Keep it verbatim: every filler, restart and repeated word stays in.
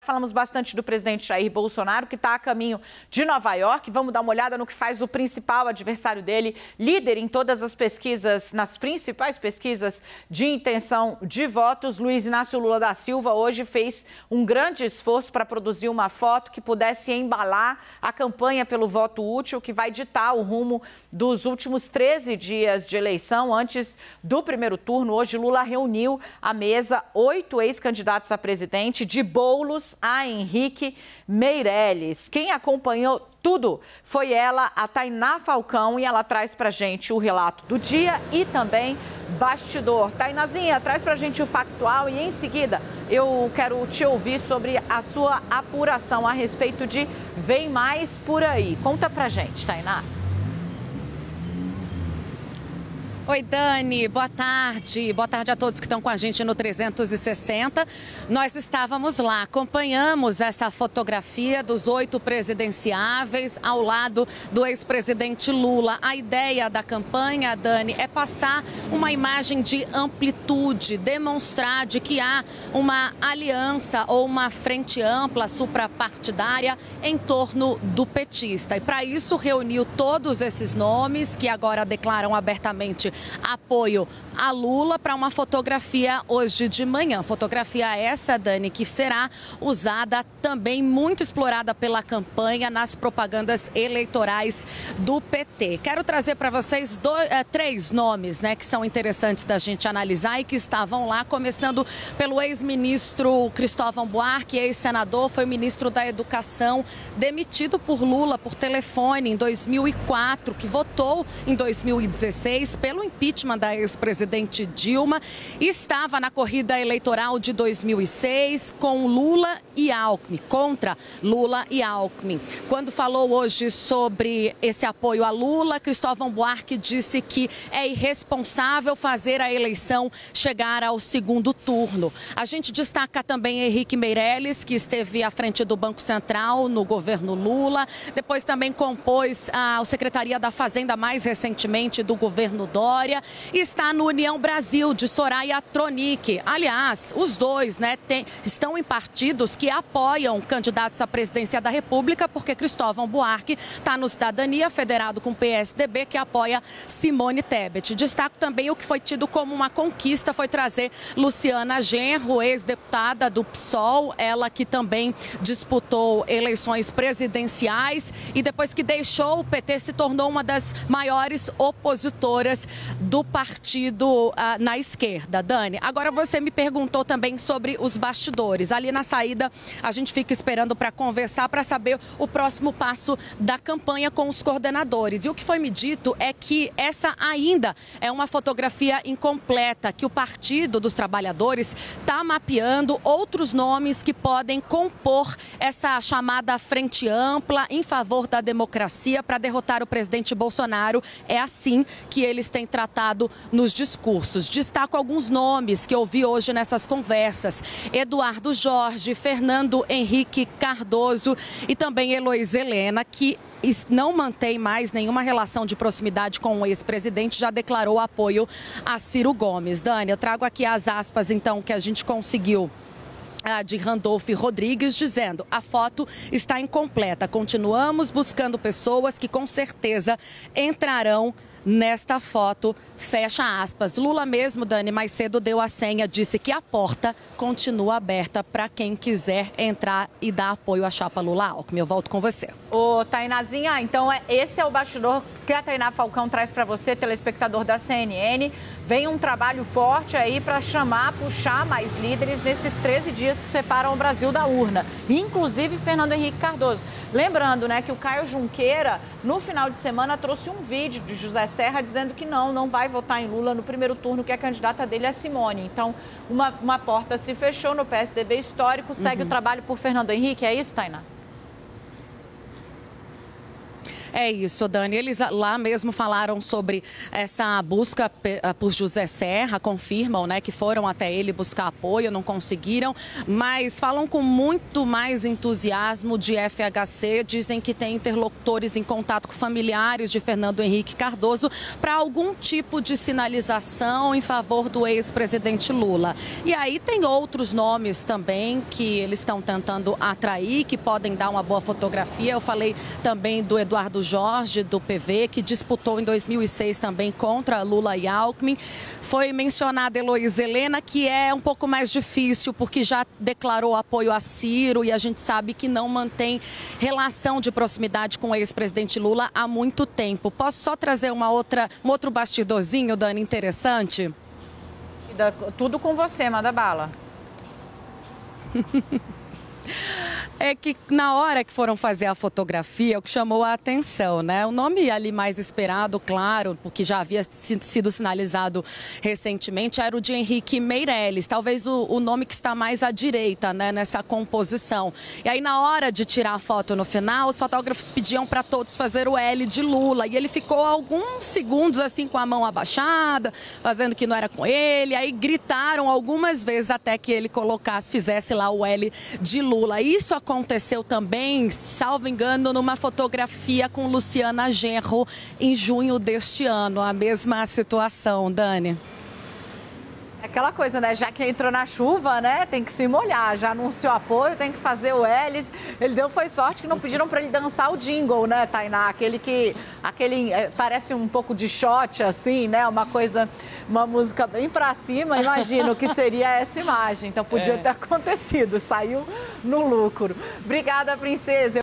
falamos bastante do presidente Jair Bolsonaro, que está a caminho de Nova York. Vamos dar uma olhada no que faz o principal adversário dele, líder em todas as pesquisas, nas principais pesquisas de intenção de votos. Luiz Inácio Lula da Silva hoje fez um grande esforço para produzir uma foto que pudesse embalar a campanha pelo voto útil, que vai ditar o rumo dos últimos treze dias de eleição antes do primeiro turno. Hoje, Lula reuniu à mesa oito ex-candidatos a presidente, de Boulos a Henrique Meirelles. Quem acompanhou tudo foi ela, a Tainá Falcão, e ela traz pra gente o relato do dia e também bastidor. Tainazinha, traz pra gente o factual e em seguida eu quero te ouvir sobre a sua apuração a respeito de Vem Mais Por Aí. Conta pra gente, Tainá. Oi, Dani, boa tarde. Boa tarde a todos que estão com a gente no trezentos e sessenta. Nós estávamos lá, acompanhamos essa fotografia dos oito presidenciáveis ao lado do ex-presidente Lula. A ideia da campanha, Dani, é passar uma imagem de amplitude, demonstrar de que há uma aliança ou uma frente ampla, suprapartidária, em torno do petista. E para isso reuniu todos esses nomes que agora declaram abertamente apoio a Lula para uma fotografia hoje de manhã. Fotografia essa, Dani, que será usada também, muito explorada pela campanha nas propagandas eleitorais do P T. Quero trazer para vocês dois, é, três nomes, né, que são interessantes da gente analisar e que estavam lá, começando pelo ex-ministro Cristóvão Buarque, ex-senador, foi ministro da Educação, demitido por Lula por telefone em dois mil e quatro, que votou em dois mil e dezesseis pelo impeachment da ex-presidente Dilma, estava na corrida eleitoral de dois mil e seis com Lula e Alckmin, contra Lula e Alckmin. Quando falou hoje sobre esse apoio a Lula, Cristóvão Buarque disse que é irresponsável fazer a eleição chegar ao segundo turno. A gente destaca também Henrique Meirelles, que esteve à frente do Banco Central no governo Lula, depois também compôs a Secretaria da Fazenda mais recentemente do governo Dória, e está no União Brasil, de Soraya Tronic. Aliás, os dois, né, tem, estão em partidos que apoiam candidatos à presidência da República, porque Cristóvão Buarque está no Cidadania, federado com o P S D B, que apoia Simone Tebet. Destaco também o que foi tido como uma conquista, foi trazer Luciana Genro, ex-deputada do P SOL, ela que também disputou eleições presidenciais e depois que deixou o P T se tornou uma das maiores opositoras do partido ah, na esquerda. Dani, agora você me perguntou também sobre os bastidores. Ali na saída, a gente fica esperando para conversar, para saber o próximo passo da campanha com os coordenadores. E o que foi me dito é que essa ainda é uma fotografia incompleta, que o Partido dos Trabalhadores está mapeando outros nomes que podem compor essa chamada frente ampla em favor da democracia para derrotar o presidente Bolsonaro. É assim que eles têm tratado nos discursos. Destaco alguns nomes que eu vi hoje nessas conversas: Eduardo Jorge, Fernando Henrique Cardoso e também Heloísa Helena, que não mantém mais nenhuma relação de proximidade com o ex-presidente, já declarou apoio a Ciro Gomes. Dani, eu trago aqui as aspas, então, que a gente conseguiu de Randolph Rodrigues, dizendo: a foto está incompleta, continuamos buscando pessoas que com certeza entrarão nesta foto, fecha aspas. Lula mesmo, Dani, mais cedo deu a senha, disse que a porta continua aberta para quem quiser entrar e dar apoio à chapa Lula-Alckmin. Eu volto com você. Ô, Tainazinha, então é, esse é o bastidor que a Tainá Falcão traz para você, telespectador da C N N. Vem um trabalho forte aí para chamar, puxar mais líderes nesses treze dias que separam o Brasil da urna, inclusive Fernando Henrique Cardoso. Lembrando, né, que o Caio Junqueira, no final de semana, trouxe um vídeo de José Serra dizendo que não, não vai votar em Lula no primeiro turno, que a candidata dele é Simone. Então, uma, uma porta se fechou no P S D B histórico, segue uhum. o trabalho por Fernando Henrique, é isso, Tainá? É isso, Dani. Eles lá mesmo falaram sobre essa busca por José Serra, confirmam, né, que foram até ele buscar apoio, não conseguiram, mas falam com muito mais entusiasmo de F H C, dizem que tem interlocutores em contato com familiares de Fernando Henrique Cardoso para algum tipo de sinalização em favor do ex-presidente Lula. E aí tem outros nomes também que eles estão tentando atrair, que podem dar uma boa fotografia. Eu falei também do Eduardo Jorge, do P V, que disputou em dois mil e seis também contra Lula e Alckmin. Foi mencionada Heloísa Helena, que é um pouco mais difícil, porque já declarou apoio a Ciro e a gente sabe que não mantém relação de proximidade com o ex-presidente Lula há muito tempo. Posso só trazer uma outra, um outro bastidorzinho, Dani, interessante? Tudo com você, manda bala. É que na hora que foram fazer a fotografia, o que chamou a atenção, né? O nome ali mais esperado, claro, porque já havia sido sinalizado recentemente, era o de Henrique Meirelles, talvez o, o nome que está mais à direita, né, nessa composição. E aí, na hora de tirar a foto no final, os fotógrafos pediam para todos fazer o L de Lula. E ele ficou alguns segundos assim com a mão abaixada, fazendo que não era com ele. Aí gritaram algumas vezes até que ele colocasse, fizesse lá o L de Lula. Isso aconteceu também, salvo engano, numa fotografia com Luciana Genro em junho deste ano. A mesma situação, Dani. Aquela coisa, né? Já que entrou na chuva, né? Tem que se molhar. Já anunciou apoio, tem que fazer o L. Ele deu foi sorte que não pediram para ele dançar o jingle, né, Tainá? Aquele que... Aquele... É, parece um pouco de shot, assim, né? Uma coisa... Uma música bem pra cima. Imagino que seria essa imagem. Então podia é. ter acontecido. Saiu no lucro. Obrigada, princesa.